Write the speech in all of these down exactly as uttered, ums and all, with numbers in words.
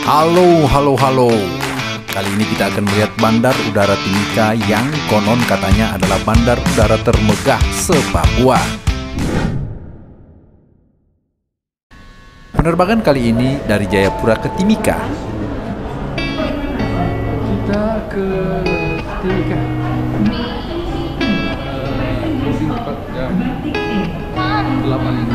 Halo, halo, halo. Kali ini kita akan melihat Bandar Udara Timika yang konon katanya adalah bandar udara termegah se-Papua. Penerbangan kali ini dari Jayapura ke Timika. Kita ke Timika. Boarding tepat jam delapan ini.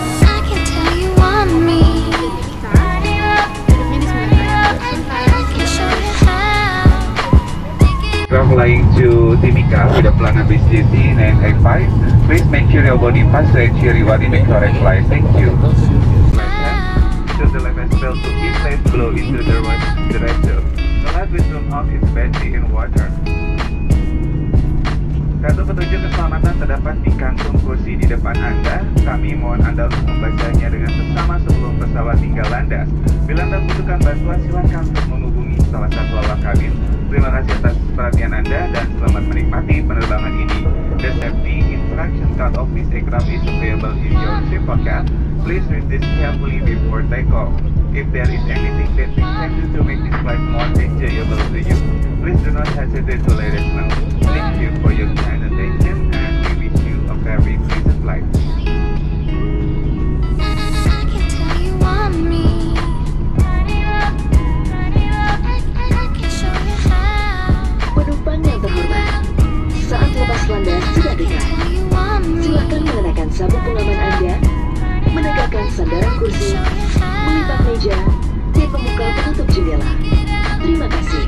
Flying to Timika with a plan B C T nine eight five. Please make sure your body pass to ensure you are in the correct flight. Thank you. Left hand to the left as well to keep place blow into the right direction. The light will turn off its battery in water. Kartu petunjuk keselamatan terdapat di kantung kursi di depan Anda. Kami mohon Anda untuk membacanya dengan seksama sebelum pesawat tinggal landas. Bila Anda membutuhkan bantuan, silakan untuk menghubungi salah satu awak kabin. Terima kasih atas perhatian Anda dan selamat menikmati penerbangan ini. The safety instruction card of this aircraft is available in your seat pocket. Please read this carefully before takeoff. If there is anything that we can do to make this flight more enjoyable to you, please do not hesitate to let us know. Thank you for your kind attention and we wish you a very pleasant flight. Penumpang yang terhormat, saat lepas landas sudah dekat. Silakan mengenakan sabuk pengaman Anda, menegakkan sandaran kursi, melipat meja, dan membuka penutup jendela. Terima kasih.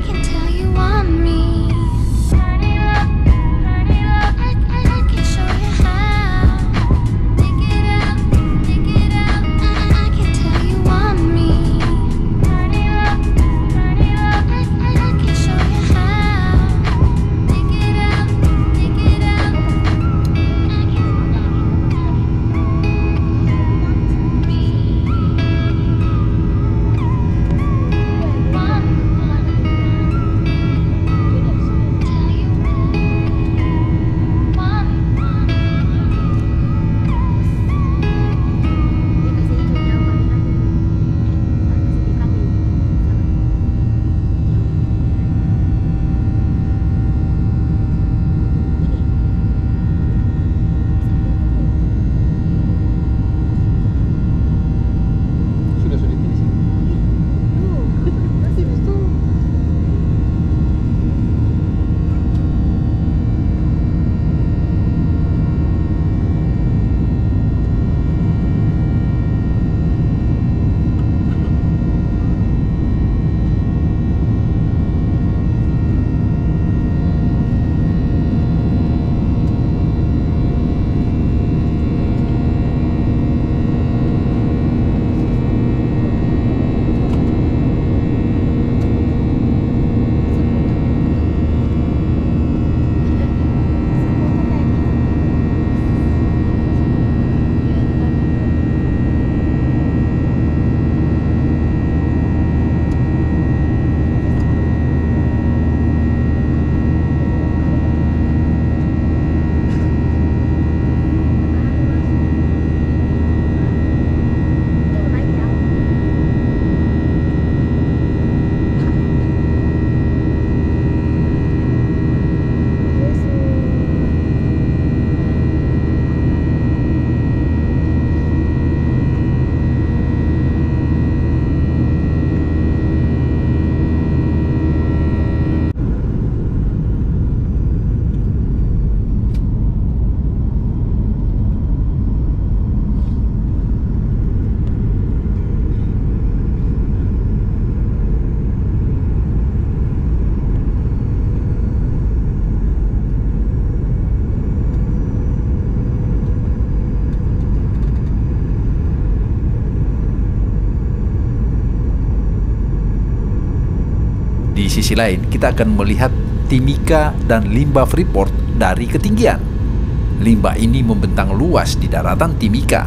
Di sisi lain, kita akan melihat Timika dan limbah Freeport dari ketinggian. Limbah ini membentang luas di daratan Timika,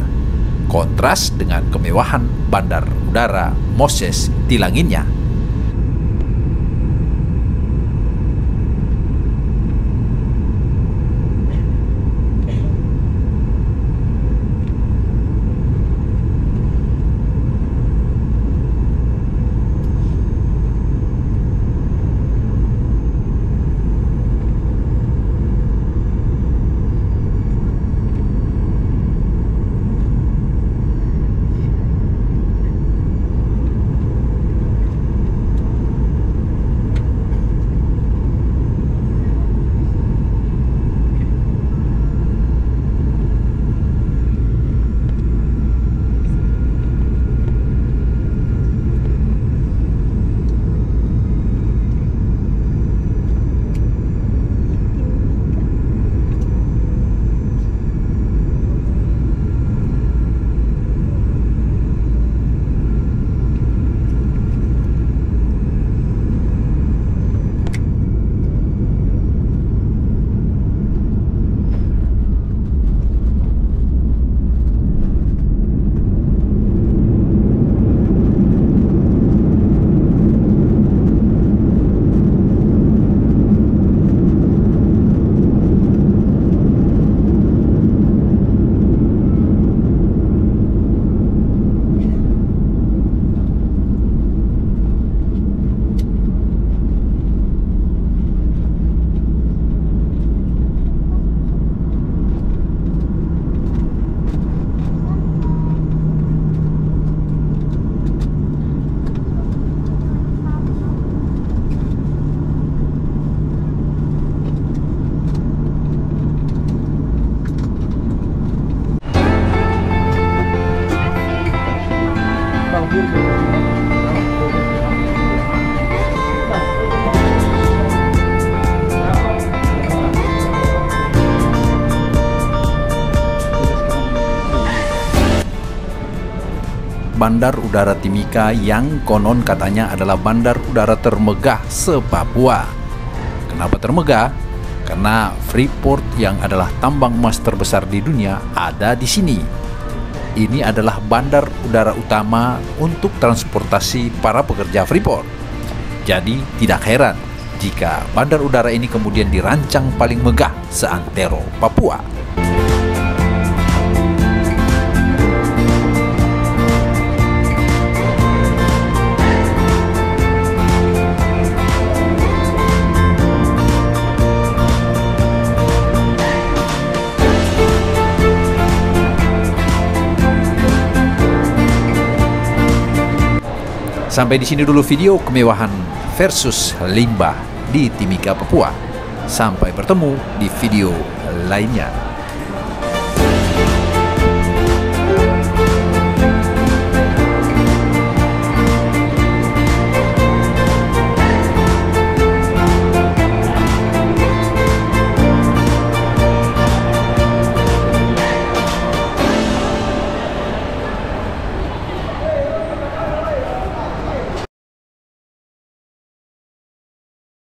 kontras dengan kemewahan bandar udara Moses Tilanginnya. Bandar Udara Timika yang konon katanya adalah bandar udara termegah se-Papua. Kenapa termegah? Karena Freeport yang adalah tambang emas terbesar di dunia ada di sini. Ini adalah bandar udara utama untuk transportasi para pekerja Freeport. Jadi tidak heran jika bandar udara ini kemudian dirancang paling megah seantero Papua. Sampai di sini dulu video kemewahan versus limbah di Timika, Papua. Sampai bertemu di video lainnya.